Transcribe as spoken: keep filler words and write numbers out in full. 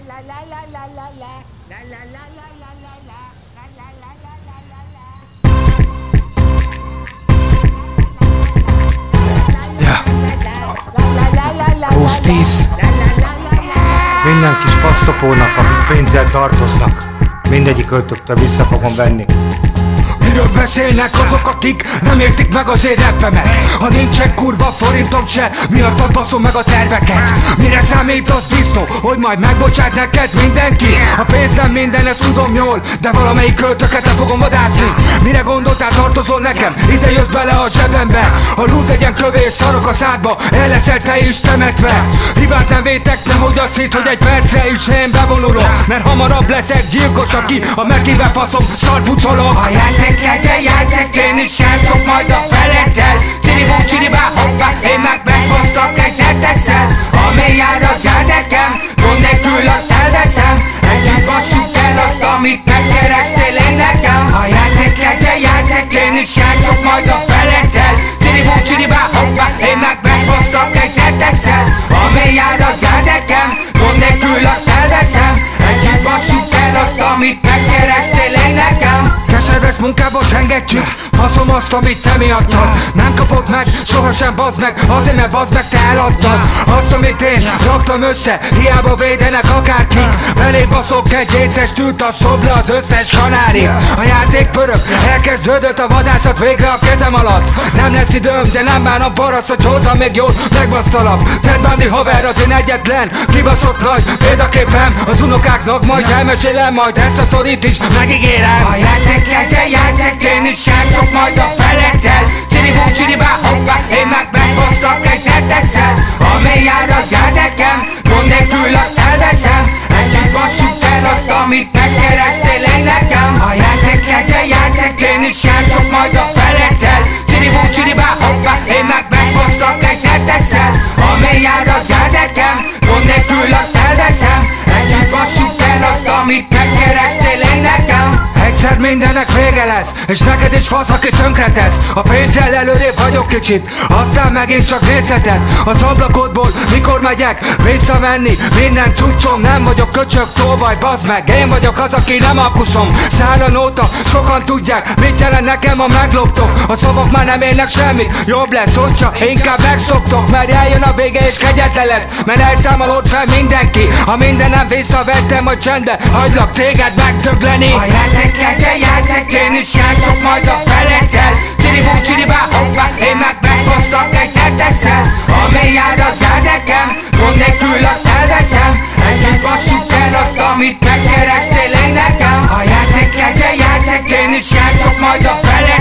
húsz tíz. Minden kis faszopónak, akik pénzzel tartoznak, mindegyik ötöktől vissza fogom venni. Miről beszélnek azok, akik nem értik meg az én rappemet? Ha nincsen kurva forintom se, miattad baszom meg a terveket. Mire számít az disznó, hogy majd megbocsát neked mindenki? A pénz nem minden, ezt tudom jól, de valamelyik költöket le fogom vadászni. Mire gondoltál, tartozol nekem? Ide jössz bele a zsebembe. A lúd legyen kövér, szarok a szádba, el leszel te is temetve. Hibát nem vétek, nehogy azt hitt, hogy egy perce is én bevonulok. Mert hamarabb leszek gyilkos, aki a megkéve faszom szarpucolok. Te játék, én is játszok majd a felettel. Csiribó, csiribá, hoppá, én meg meghoztak egy zetesszel. Ami jár, az jár nekem, gond nélkül azt elveszem. Együtt basszuk el azt, amit megkerestél én nekem. A játék, te játék, én is játszok majd a felettel. Csiribó, csiribá, hoppá, én meg meghoztak egy zetesszel. Ami jár, az jár nekem, gond nélkül azt elveszem. Együtt basszuk el azt, amit megkerestél én nekem. Keserves munkába csengetjük, faszom azt, amit te miattad. Nem kapod meg, sohasem bazd meg, azért mert bazd meg te eladtad. Azt, amit én raktam össze, hiába védenek akárki. Belé baszok egy étestült, a szob le az összes kanári. A játék pörög, elkezdődött a vadászat végre a kezem alatt. Nem lesz időm, de nem bánom barasz, hogy holtam még jól megbasztalak. Ted Bundy haver az én egyetlen kibaszott nagy példaképem. Az unokáknak majd elmesélem, majd ezt a szorít is megígérem. A játék, te játék, én is játszok majd a felettel. Csiribó, csiribá, hoppá, én meg meghoztak egy zetesszel. Ami jár, az jár nekem, gond nélkül azt elveszem. Együtt basszuk el azt, amit megkerestél én nekem. A játék, te játék, én is játszok majd a felettel. Csiribó, csiribá, hoppá, én meg meghoztak egy zetesszel. Ami jár, az jár nekem, gond nélkül azt elveszem. Együtt basszuk el azt, amit megkerestél én nekem. Egyszer mindennek vége lesz, és neked is fasz, aki tönkretesz. A pénzzel előrébb vagyok kicsit, aztán megint csak nézheted az ablakodból, mikor megyek visszamenni minden cuccom. Nem vagyok köcsög, tolvaj, bazd meg, én vagyok az, aki nem alkusom. Száll a nóta, sokan tudják, mit jelent nekem, a megloptok. A szavak már nem érnek semmit, jobb lesz, hogyha inkább megszoktok. Mert eljön a vége és kegyetlen lesz, mert elszámolod fel mindenki. Ha mindenem visszavettem a csendbe, hagylak téged megtögleni. A játék, te játék, én is játszok majd a felettel. Csiribó, csiribá, hoppá, én meg meghoztak egy zetesszel. Ami jár, az jár nekem, gond nélkül azt elveszem. Együtt basszuk el azt, amit megkerestél én nekem. A játék, te játék, én is játszok majd a felettel.